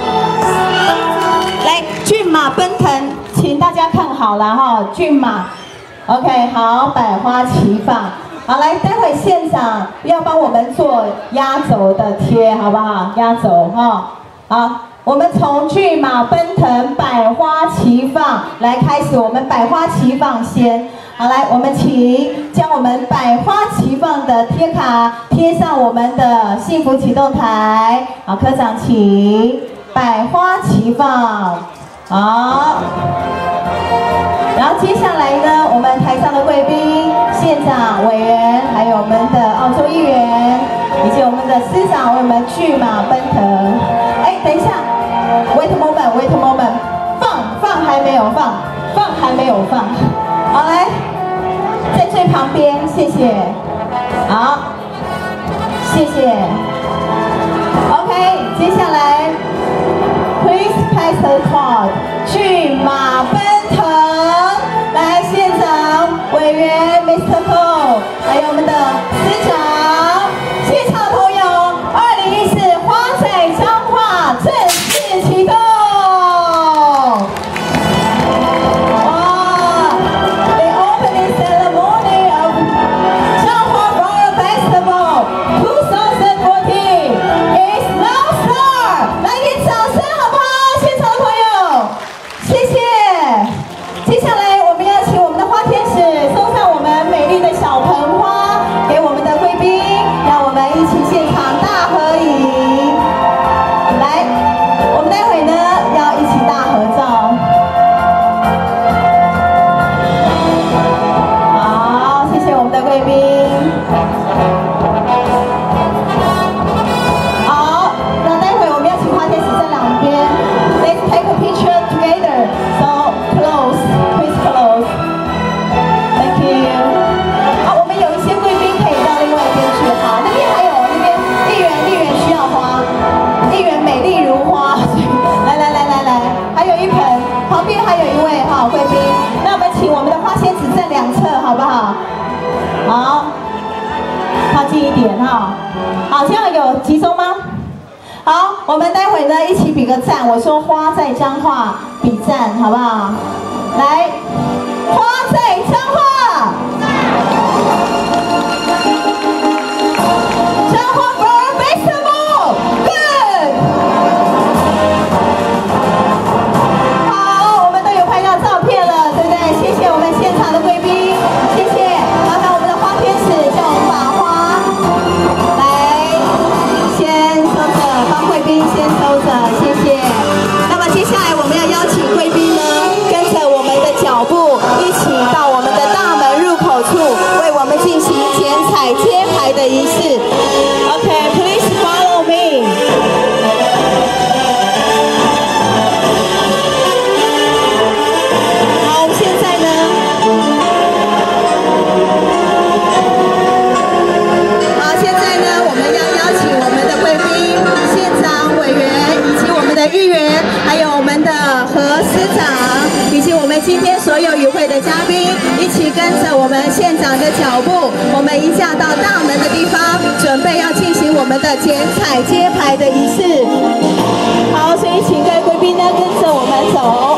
来，骏马奔腾，请大家看好了哈，骏马 ，OK， 好，百花齐放，好，来，待会县长要帮我们做压轴的贴，好不好？压轴哈，好，我们从骏马奔腾，百花齐放来开始，我们百花齐放先，好，来，我们请将我们百花齐放的贴卡贴上我们的幸福启动台，好，科长请。百花齐放，好。然后接下来呢，我们台上的贵宾、县长、委员，还有我们的澳洲议员，以及我们的司长为我们骏马奔腾。哎，等一下 ，wait a moment， 放还没有放，还没有放。好，来，在最旁边，谢谢。好，谢谢。OK， 接下来。Please pass the card， 骏马奔腾，来，县长、委员 Mr. Cole， 还有我们的司长，现场朋友，2014花在彰化正式启动。哇 ，The opening ceremony of Zhanghua Flower Festival 2014 is now start， 来，给掌声。谢谢。接下来，我们要请我们的花天使送上我们美丽的小盆花给我们的贵宾，让我们一起现场大合影。来，我们待会呢要一起大合照。好，谢谢我们的贵宾。好，那待会我们要请花天使在两边 ，Let's take a picture together. So close, please close. Thank you. 好，我们有一些贵宾可以到另外一边去。好，那边还有那边议员需要花，议员美丽如花。来，还有一盆，旁边还有一位哈贵宾。那我们请我们的花仙子站两侧，好不好？好，靠近一点哈。好，这样有集中吗？好，我们待会呢一起比个赞。我说花在彰化，比赞，好不好？来，花在彰化，彰化 Flower Festival good。好，我们都有拍到照片了，对不对？谢谢我们现场的贵宾，谢谢。麻烦我们的花天使叫我们把花来先收着，帮贵宾先收着。 所有与会的嘉宾一起跟着我们县长的脚步，我们一下到大门的地方，准备要进行我们的剪彩揭牌的仪式。好，所以请各位贵宾呢跟着我们走。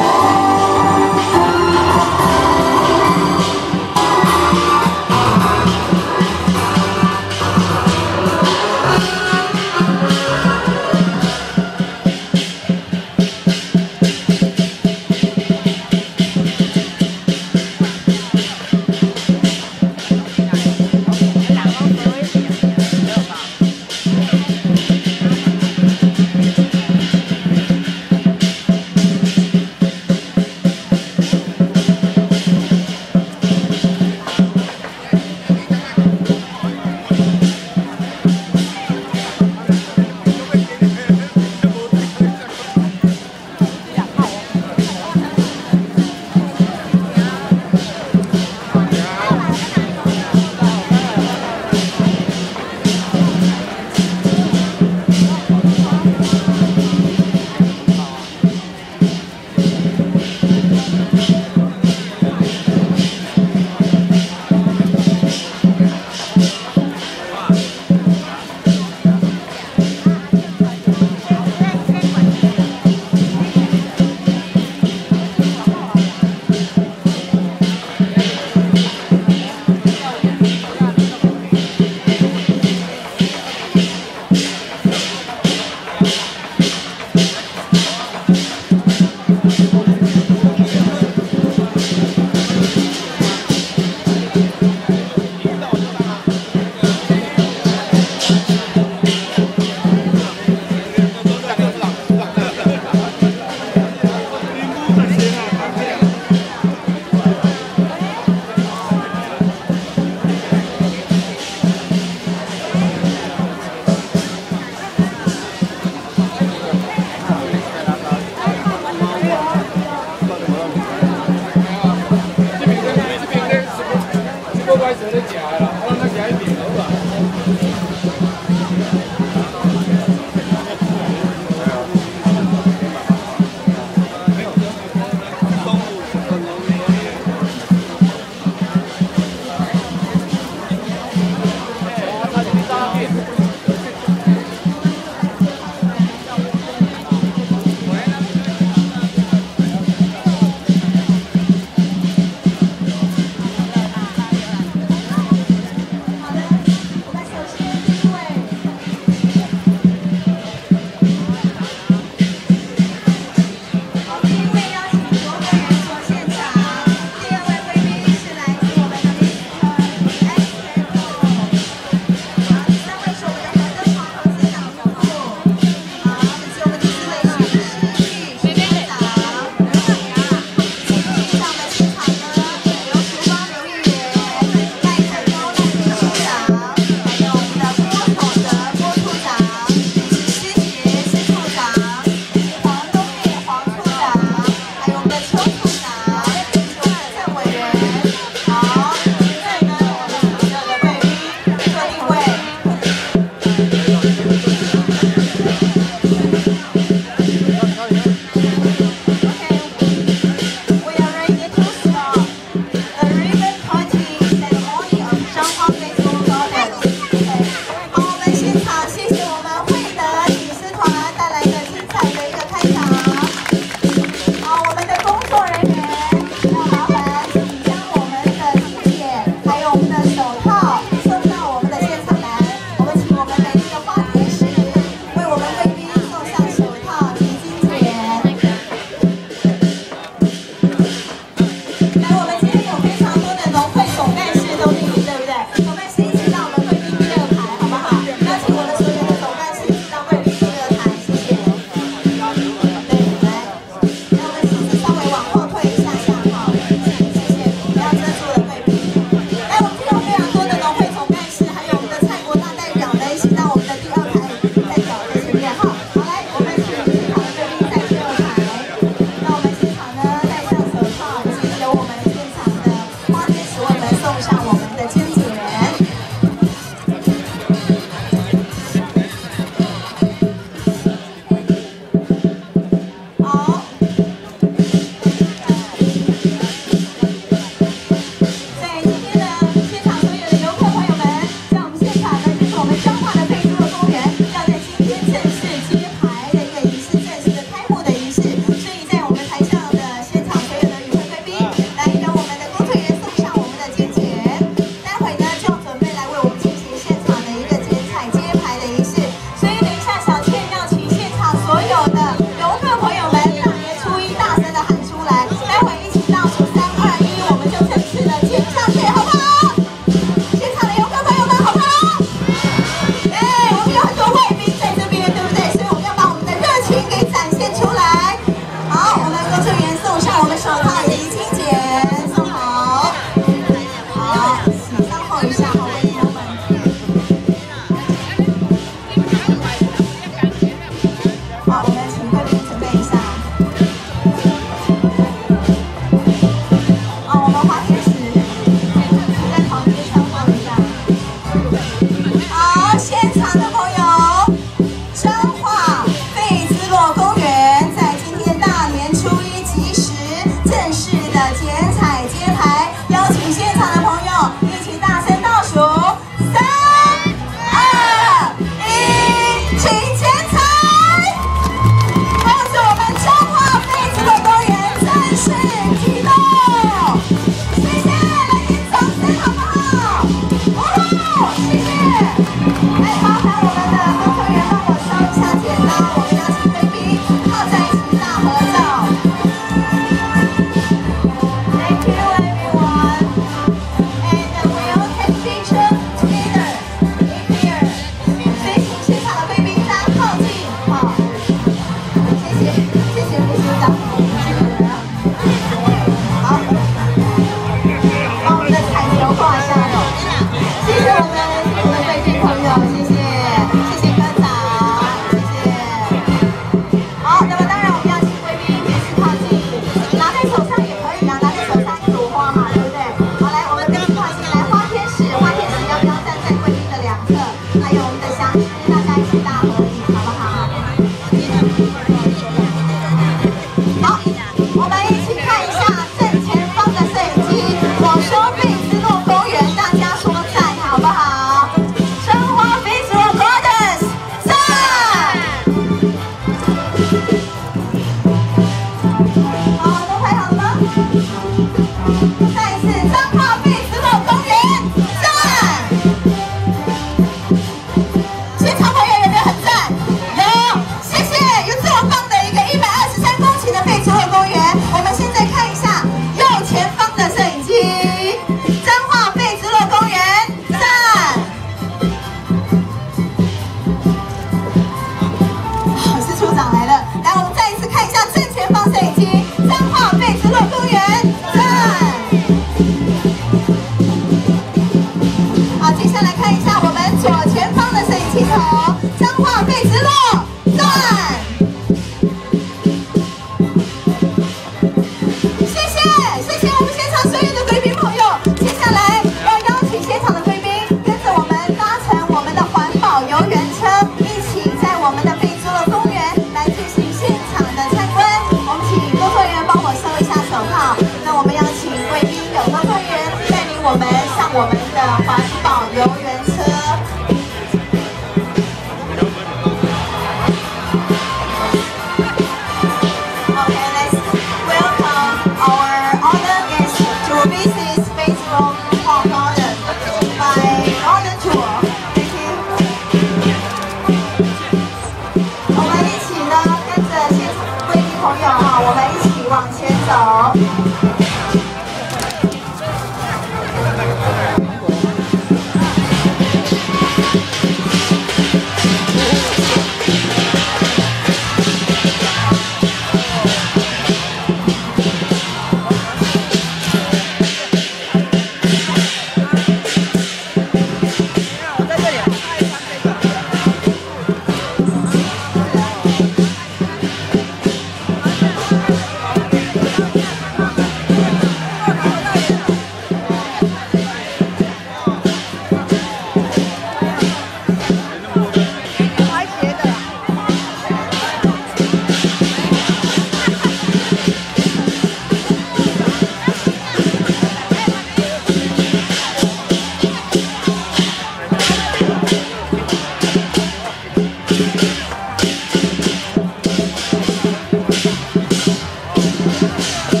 谢。